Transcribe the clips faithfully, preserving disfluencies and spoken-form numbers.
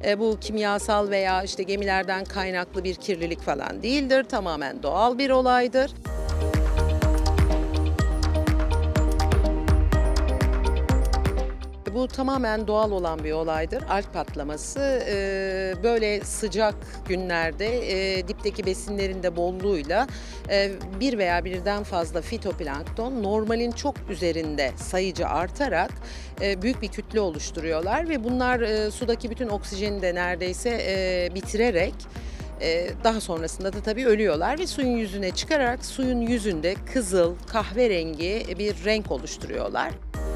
E, bu kimyasal veya işte gemilerden kaynaklı bir kirlilik falan değildir. Tamamen doğal bir olaydır. Bu tamamen doğal olan bir olaydır. Alg patlaması e, böyle sıcak günlerde e, dipteki besinlerin de bolluğuyla e, bir veya birden fazla fitoplankton normalin çok üzerinde sayıca artarak e, büyük bir kütle oluşturuyorlar ve bunlar e, sudaki bütün oksijeni de neredeyse e, bitirerek e, daha sonrasında da tabii ölüyorlar ve suyun yüzüne çıkarak suyun yüzünde kızıl, kahverengi bir renk oluşturuyorlar.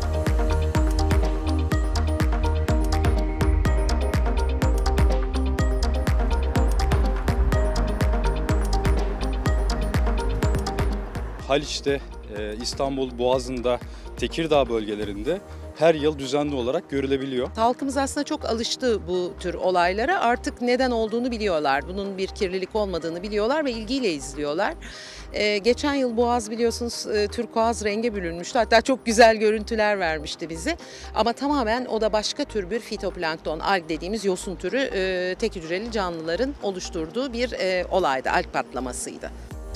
Haliç'te, İstanbul Boğazı'nda, Tekirdağ bölgelerinde her yıl düzenli olarak görülebiliyor. Halkımız aslında çok alıştı bu tür olaylara. Artık neden olduğunu biliyorlar. Bunun bir kirlilik olmadığını biliyorlar ve ilgiyle izliyorlar. Ee, geçen yıl Boğaz biliyorsunuz e, turkuaz renge bürünmüştü. Hatta çok güzel görüntüler vermişti bize. Ama tamamen o da başka tür bir fitoplankton, alg dediğimiz yosun türü e, tek hücreli canlıların oluşturduğu bir e, olaydı. Alg patlamasıydı.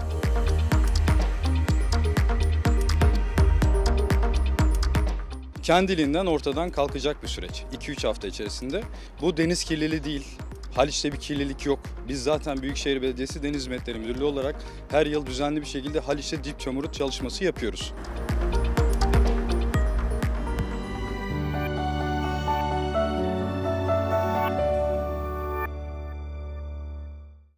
Kendiliğinden ortadan kalkacak bir süreç. iki üç hafta içerisinde. Bu deniz kirliliği değil. Haliç'te bir kirlilik yok. Biz zaten Büyükşehir Belediyesi Deniz Hizmetleri Müdürlüğü olarak her yıl düzenli bir şekilde Haliç'te dip çamurut çalışması yapıyoruz.